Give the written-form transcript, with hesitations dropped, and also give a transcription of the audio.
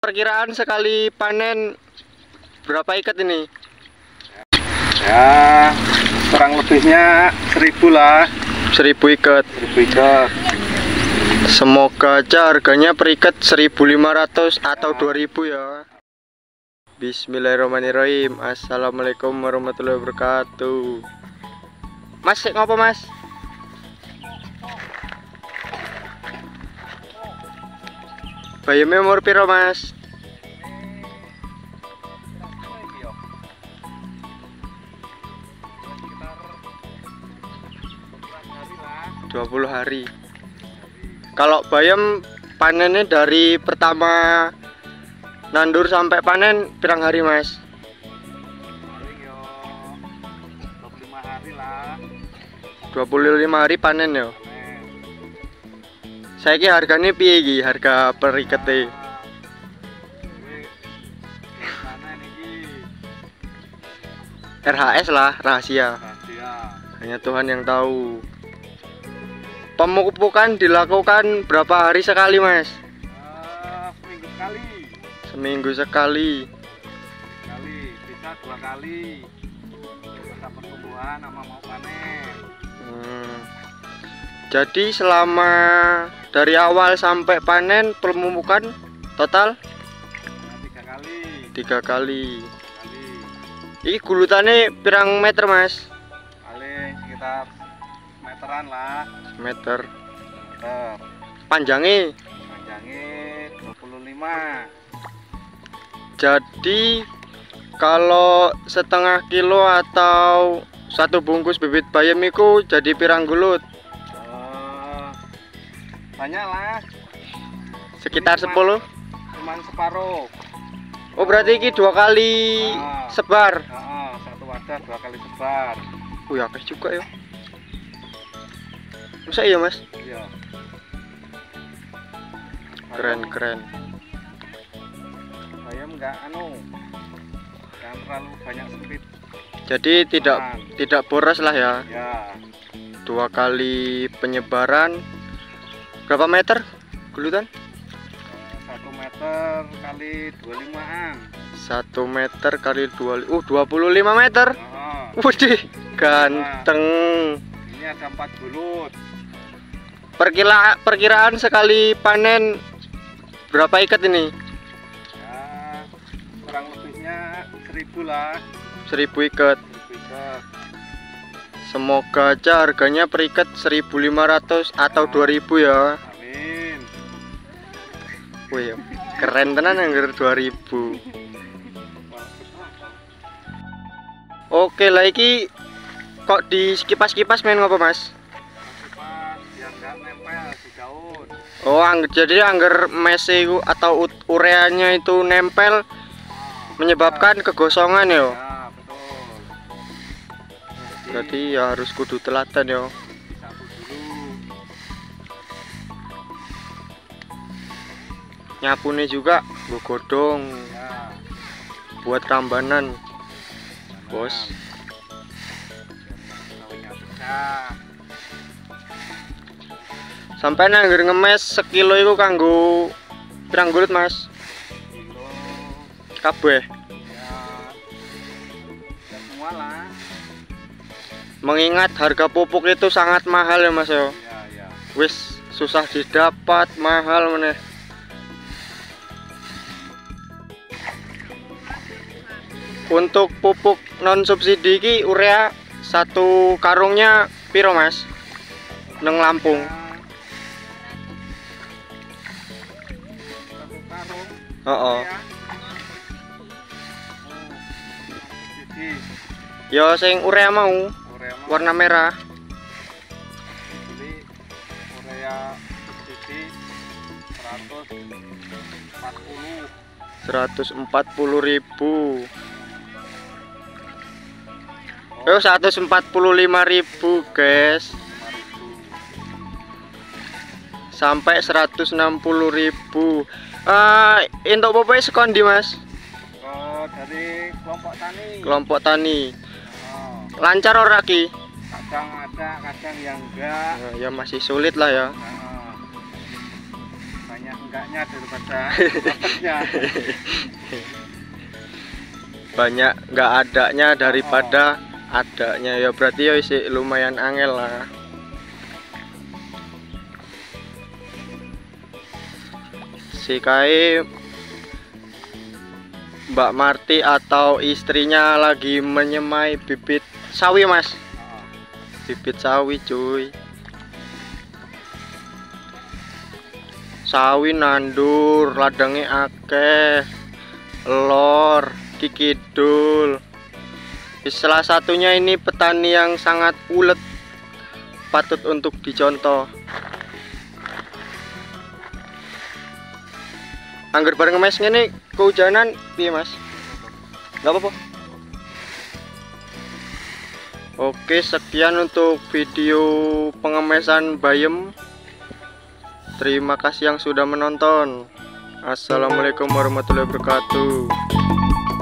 perkiraan sekali panen berapa ikat ini? Ya, kurang lebihnya 1000 lah. 1000 ikat. 1000 ikat. Semoga aja harganya per ikat 1.500 atau 2.000 ya. Bismillahirrahmanirrahim. Assalamualaikum warahmatullahi wabarakatuh. Mas, ngapa mas? Bayamnya umur piro mas? Sekitar 20 hari. Kalau bayam panennya dari pertama nandur sampai panen pirang hari mas? Paling yo 25 hari lah. 25 hari panen ya. Saya ki harganya piye iki? Harga per ikete. RHS lah, rahasia. Hanya Tuhan yang tahu. Pemupukan dilakukan berapa hari sekali, Mas? Seminggu sekali. Seminggu sekali. Bisa 2 kali. Masa pertumbuhan sama mau panen. Jadi selama dari awal sampai panen pemupukan total 3 kali. 3 kali. Ini gulutannya pirang meter mas? Paling sekitar meteran lah. Meter. Meter. Panjangnya 25. Jadi kalau setengah kilo atau 1 bungkus bibit bayam itu jadi pirang gulut? Banyak lah. Sekitar 10? Cuman separuh. Oh berarti ini 2 kali sebar? Satu wadah 2 kali sebar. Ya akeh juga ya. Masa iya mas? Iya. Keren. Bayam enggak jangan terlalu banyak sempit. Jadi tidak boros lah ya. Ya. 2 kali penyebaran. Berapa meter gulutan? 1 meter kali 25-an. 1 meter kali 25 meter. Waduh, ganteng. Ini ada 4 gulut. Perkiraan sekali panen berapa ikat ini? Ya, kurang lebihnya 1000 lah. 1000 ikat. 1000 ikat. Semoga aja harganya per ikat 1.500 atau 2.000 ya. Amin. Wih, keren tenan anggar 2.000. Oke, lagi kok di kipas main ngapa mas? Kipas biar nggak nempel di daun. Oh, jadi anggar mes itu atau ureanya itu nempel menyebabkan kegosongan ya. Ya, betul. Berarti ya harus kudu telaten ya. Disapu dulu. Nyapune juga gue godong Ya. buat rambanan, bos. Daunnya pecah. Sampai anggar ngemes sekilo itu kanggo pirang gulut mas? Kilo. Kabeh. Ya. Ya semua lah. Mengingat harga pupuk itu sangat mahal ya mas ya. Ya. Wis susah didapat, mahal meneh. Untuk pupuk non subsidi ki urea 1 karungnya piro mas? Neng Lampung. 1 karung. Oh. Ya. Subsidi. Ya sing urea mau Urea mah warna merah. beli urea subsidi 140.000. 145.000 guys. Sampai 160.000. Untuk popoke sekon di mas? Dari kelompok tani. Kelompok tani. Lancar Lancar ora ki? kadang ada kadang yang enggak. Ya masih sulit lah ya. Banyak enggak enggaknya daripada dapatnya. Banyak nggak adanya daripada adanya, ya berarti ya isi lumayan angel lah. Si Kai Mbak Marti atau istrinya lagi menyemai bibit sawi, Mas. Bibit sawi, cuy. Sawi nandur, ladangnya akeh, lor, kikidul. Salah satunya ini petani yang sangat ulet, patut untuk dicontoh. Angger bareng mes ngene kehujanan piye, Mas? Enggak apa-apa. Oke, sekian untuk video pengemesan bayam. Terima kasih yang sudah menonton. Assalamualaikum warahmatullahi wabarakatuh.